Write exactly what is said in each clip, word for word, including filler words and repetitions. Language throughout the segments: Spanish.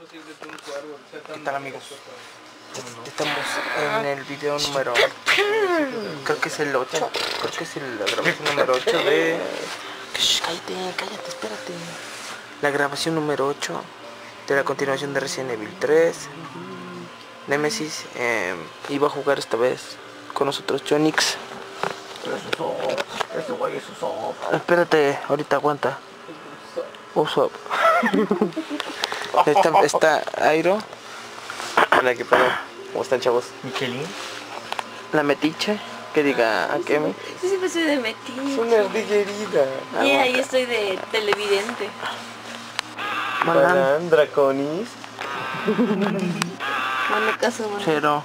¿Qué tal, amigos? Estamos en el video número, creo que es el ocho, creo que es el, la grabación número ocho de... Cállate, cállate, espérate. La grabación número ocho de la continuación de Resident Evil tres. Nemesis eh, iba a jugar esta vez con nosotros Jonix. Espérate, ahorita aguanta. What's up? Está, está Airo. Hola, ¿qué pedo? ¿Cómo están, chavos? Michelin. La metiche, que diga a qué me. Yo siempre soy de metiche. Es una ardilla herida. Y yeah, ahí estoy de televidente. Malan, Draconis. Mano caso, mano. Cero.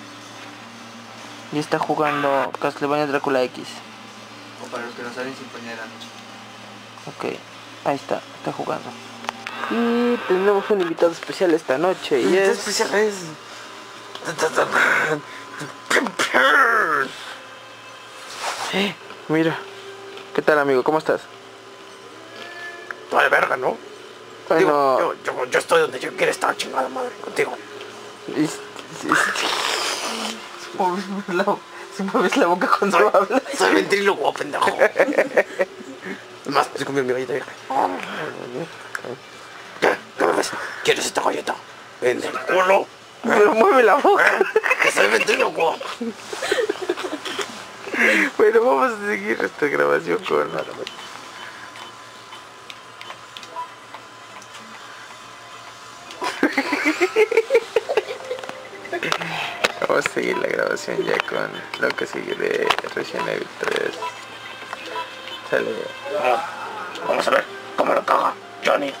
Y está jugando Castlevania Drácula X. O para los que no saben, Sinfonía. Ok, ahí está, está jugando. Y tenemos un invitado especial esta noche. Y es... especial es... Eh, mira. ¿Qué tal, amigo? ¿Cómo estás? Vale, verga, ¿no? Bueno, Digo, yo, yo, yo estoy donde yo quiero estar, chingada madre, contigo. y- y- Si mueves la, si mueves la boca cuando Soy, hablas. soy ventrílogo, pendejo. Además, se comió mi galleta vieja. ¿Qué? ¿Qué me ves? ¿Quieres esta galleta? Vende el culo. Pero mueve la boca. Que soy ventrílogo. Bueno, vamos a seguir esta grabación con... Vamos a seguir la grabación ya con lo que sigue de Resident Evil tres. Sale... Ah, vamos a ver cómo lo caga Johnny.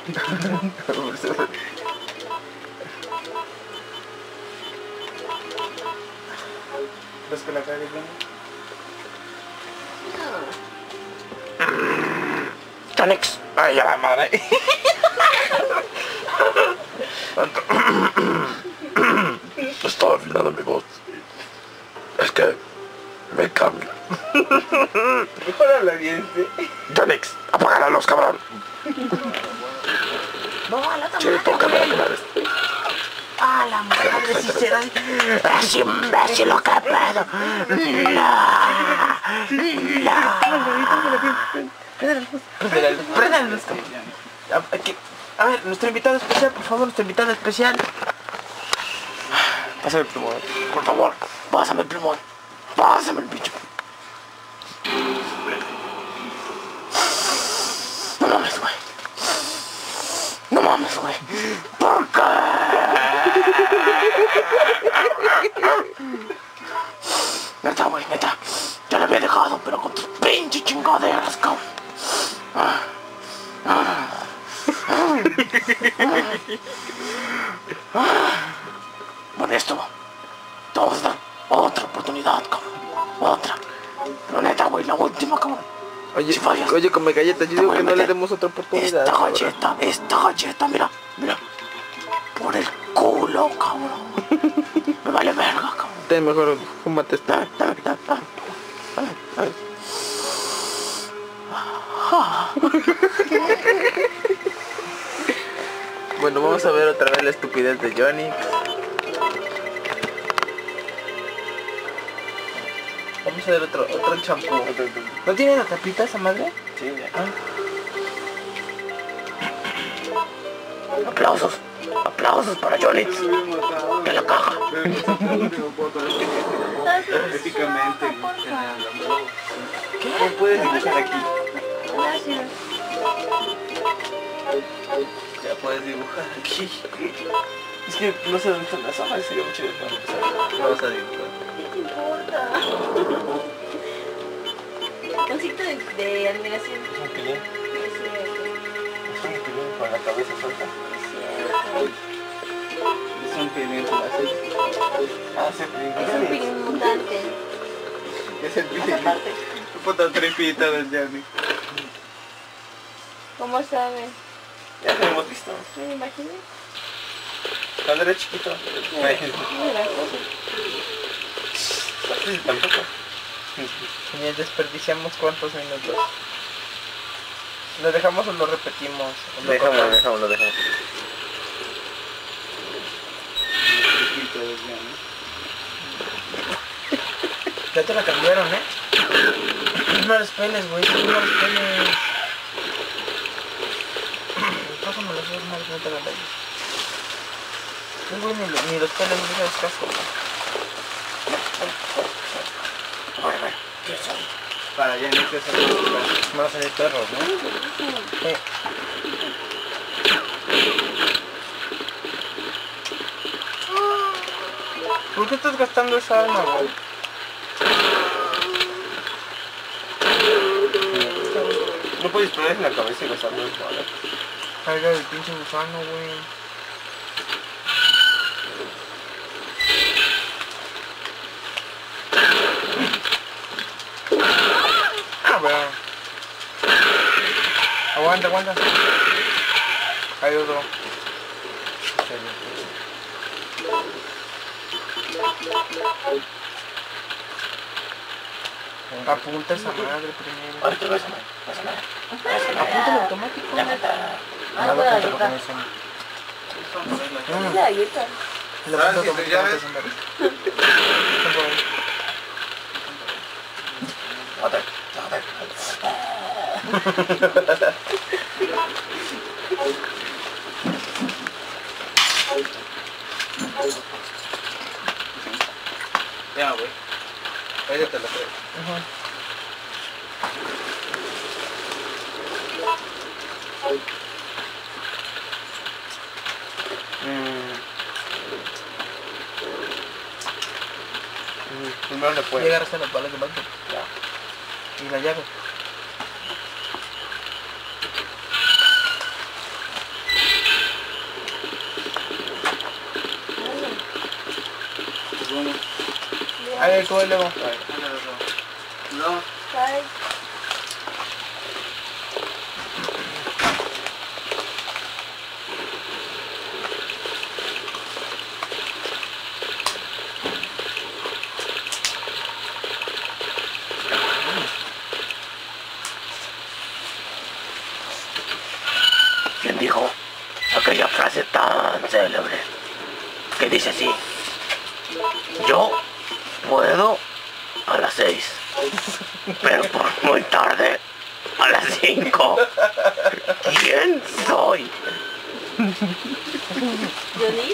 ¿Ves que la cague, Jonix. Ay, ya la madre. Estaba afinando mi voz. Es que me cambio. Mejor habla bien, ¿sí? Jonix, apaga la luz, cabrón. No, a la otra Sí, tócame la madre. Ah, la madre, si será. Es imbécil lo que pedo. No. No. Prenda la luz. A, que- a ver, nuestro invitado especial, por favor, nuestro invitado especial. Pásame el plumón. Por favor, pásame el plumón. Pásame el bicho. No mames, güey. No mames, güey. ¿Por qué? Neta, güey, neta. Ya lo había dejado, pero con tus pinches chingaderas, cabrón. Ah. Ah. Ah. Por esto, te vamos a dar otra oportunidad, cabrón. Otra. Pero neta, güey, la última, cabrón. Oye, Si fallas, oye, come galleta, yo te digo voy a que no le meter demos otra oportunidad. Esta cabrón. galleta, esta galleta, mira, mira. Por el culo, cabrón. Me vale verga, cabrón. Ten, mejor, fúmate esta. Dame, dame, dame, dame. Dame, dame. Bueno, vamos a ver otra vez la estupidez de Johnny. Vamos a ver otro, otro champú. ¿No tiene la tapita esa madre? Sí, ya. Ah. Aplausos, aplausos para Johnny. Que la caja. Éticamente. ¿Qué? ¿Cómo puedes dibujar aquí? Gracias. Ya puedes dibujar aquí. Es que no sé dónde están las hojas, sería mucho de para empezar. Vamos a dibujar. ¿Qué te importa? Cosito de, de admiración. Un pilín. Es cierto. Es un pilín con la cabeza suelta. Es cierto. Es un pilín con la ceja. Ah, ese pilín. Es un pilín mutante. Es el pilín. Esa parte. Puta tripita del Johnny. ¿Cómo saben? Ya lo hemos visto. Me imaginé. Cuando era chiquito. Mira, mira, Sí, tampoco. Y desperdiciamos cuántos minutos. ¿Lo dejamos o lo repetimos? ¿O lo Déjame, cortamos? déjame, lo dejamos. Ya te la cambiaron, ¿eh? No los peles, güey. No los peles. Pásame los dos más, no te la rayes. No, güey, ni, ni los peles, no sabes caso, güey. Para ya no hacer Van a salir perros, ¿no? Sí. ¿Por qué estás gastando esa arma, güey? No puedes poner en la cabeza y gastarlo en bala. Carga del pinche gusano, güey. Ah, weón. Aguanta, aguanta. Hay otro. Apunta esa madre primero. Ahorita lo ves, man. Pásame. Apunta el automático. Ah, No lo para apunta porque ayudar. no es un- Sí, ahí está. Le ¿Sabes apunta si te llaves? automáticamente. Joder, joder. Ya, güey. Cállate la fe. Ujú. Mm. Mm, Primero le Y puede. agarras las balas de banco. Ya. Y la llave. Ahí, tú, ahí luego. No. Ay, ¿Quién dijo aquella frase tan célebre que dice así? Yo puedo a las seis, pero por muy tarde a las cinco. ¿Quién soy? Johnny.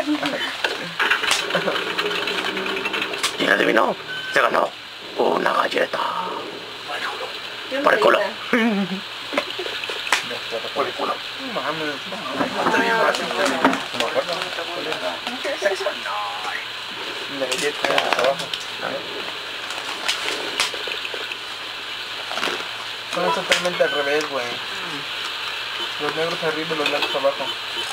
¿Quién adivinó? Se ganó una galleta. ¿Qué Por el culo. bonita? Por el culo. No mames. Está bien fácil, güey. No me acuerdo. La galleta de abajo. Son totalmente al revés, güey. Los negros arriba y los blancos abajo.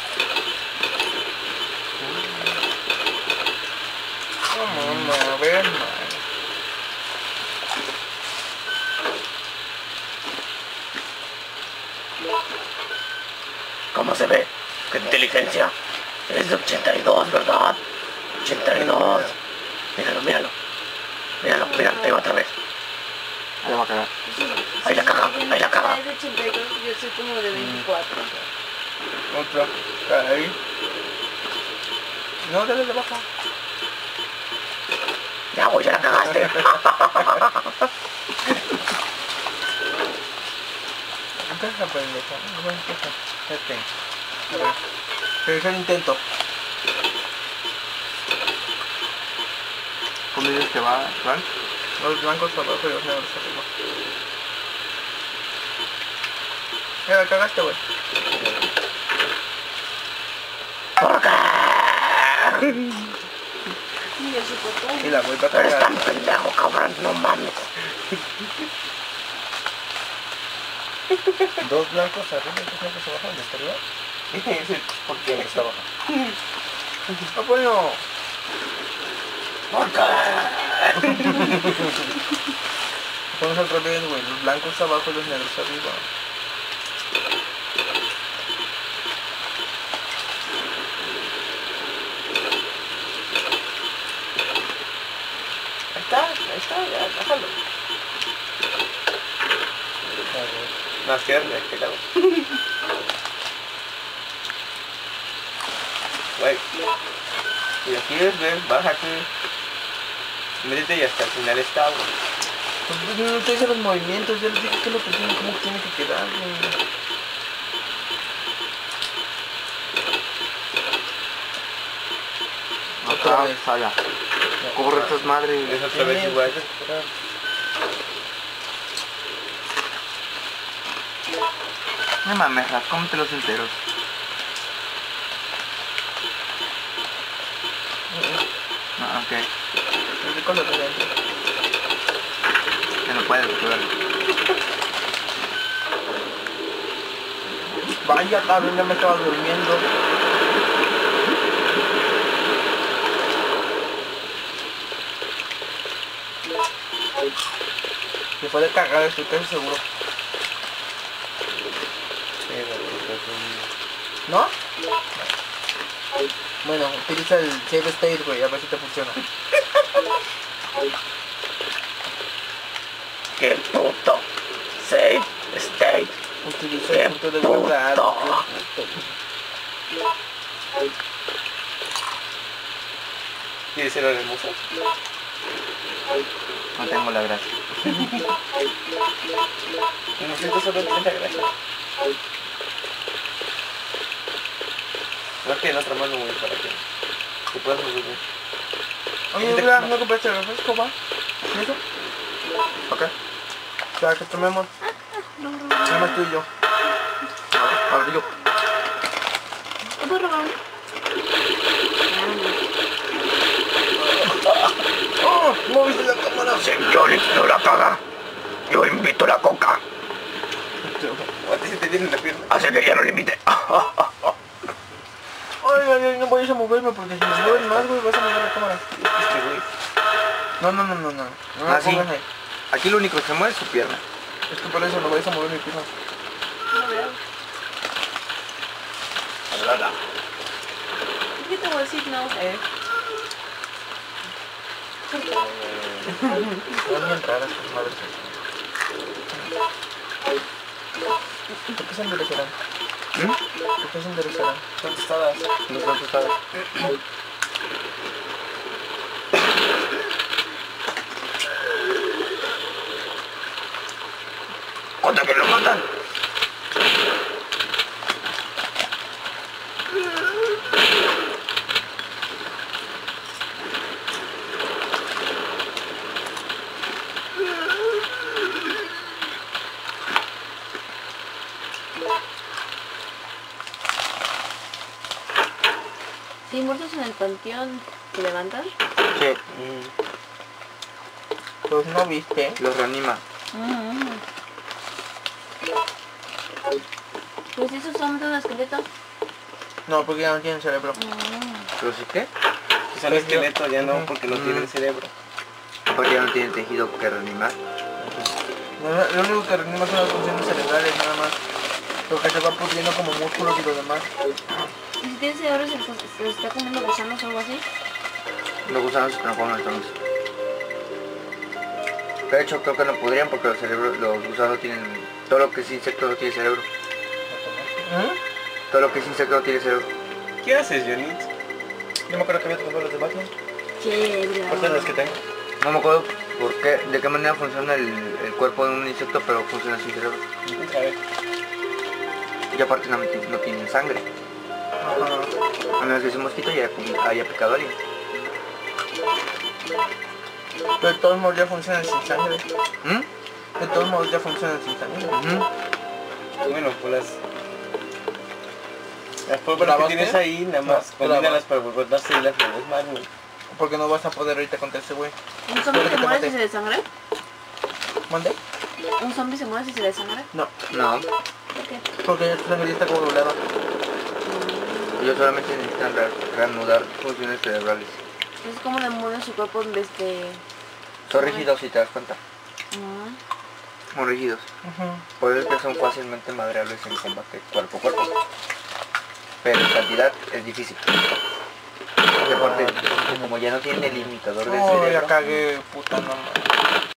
No mames, a ver, man. ¿Cómo se ve? ¿Qué inteligencia? Es de ochenta y dos, ¿verdad? ochenta y dos. Míralo, míralo. Míralo, míralo, ahí va otra vez. Ahí va a cagar. Ahí la caga, ahí la caga. Es de ochenta y dos, yo soy como de veinticuatro. Otra. Ahí. No, dale de baja. Ya, güey, ya la cagaste. Deja, pendeja. No, deja. Este. A ver. Realizar intento. ¿Cómo dices que va, Juan? Los blancos abajo y los negros arriba. Ya la cagaste, güey. ¿Por qué? Mira su botón. Y la voy a Eres cagar. tan pendejo, cabrón, no mames. Dos blancos arriba y dos blancos abajo. ¿Dónde está arriba? ¿Por qué? Está abajo. Ah, bueno. ¿Por qué? Ponemos al revés, güey. Los blancos abajo y los negros arriba. Ahí está, ahí está, ya, déjalo. Más que verme, que cago. Güey. Y aquí es, ven, bájate. Métete y hasta el final está, güey. Pues no te dicen los movimientos, yo les digo qué es lo que tiene, cómo tiene que quedar, güey. Otra vez. Sala. Corre estas madres. Es otra vez igual. No mames, Raf, cómete los enteros. No, ok. El rico lo de dentro. Que no puedes jugar. Vaya cabrón, ya me estaba durmiendo. Se puede cagar, estoy casi seguro. ¿No? Bueno, utiliza el save state, güey, a ver si te funciona. ¡Qué puto! Save state. Utiliza ¡Qué el punto de guardar. puto! ¿Quieres ser el hermoso? No tengo la gracia. No siento solo treinta gracias. No es que en otra mano, güey, para que te puedas mover bien. Oye, mira, ¿no compraste el refresco, va? ¿Y eso? Ok. O sea, que tomemos. Nada más tú y yo. A ver, yo. ¿Te puedo robar? ¡Oh! ¡Moviste la cámara! Señores, no la caga. Yo invito la coca. A ti se te viene la pierna. Así que ya no le invite. Ay, ay, ay, no vayas a moverme porque si me mueves más, güey, vas a mover la cámara. Este güey. No, no, no, no, no. No Ah, me sí. pongas ahí. Aquí lo único que se mueve es su pierna. Es que por eso no vayas a mover mi pierna. No veo. ¿Qué te voy a decir no? Eh. Están bien raras tus madres. ¿Por qué se enderecerán? ¿Mm? ¿Por qué se enderecerán? Son tostadas. No son tostadas. ¡Conta que lo matan! Si muertos en el panteón, ¿se levantan? Sí, Pues no viste. los reanima. Pues esos son de un esqueleto. No, porque ya no tienen cerebro. ¿Pero sí qué? Son esqueletos, ya no, porque no tienen cerebro. Porque ya no tienen tejido que reanimar. No, no, lo único que reanima son las funciones cerebrales, nada más. Lo que se va pudriendo como músculos y lo demás. ¿Y si tiene cerebro se, se está comiendo gusanos o algo así? Los gusanos se transforman entonces. De hecho, creo que no podrían porque los cerebros, los gusanos tienen... Todo lo que es insecto no tiene cerebro. ¿Mm? Todo lo que es insecto no tiene cerebro. ¿Qué haces, Jonit? Yo me acuerdo que había tomado los de Batman. Cerebro. ¿Cuántos los que tengo? No me acuerdo por qué, de qué manera funciona el, el cuerpo de un insecto, pero funciona sin cerebro. A ver. Y aparte no, no tienen sangre. Ajá. A menos que ese mosquito ya haya picado a alguien. Pero de todos modos ya funcionan sin sangre. ¿Mm? De todos modos ya funcionan sin sangre. Ujú. Bueno, pues las... Las pólvoras que ¿Grabaste? tienes ahí, nada más, No, combínalas grabas. para volverlas y las nuevas más, güey. Porque no vas a poder ahorita contra ese güey. ¿Un zombie Espera se que te muere mate. si se desangra? ¿Mande? ¿Un zombie se muere si se desangra? No, No, ¿Por qué? porque ya tu sangre ya está coagulada. ellos solamente necesitan re- reanudar funciones cerebrales. Entonces, ¿cómo demonios su cuerpo este... Son rígidos si te das cuenta. Mm. Muy rígidos. Ujú. Por eso es que son fácilmente madreables en combate cuerpo a cuerpo. Pero en cantidad es difícil. Porque aparte, como ya no tienen el limitador del Oh, ya cerebro, cagué, puta no mames.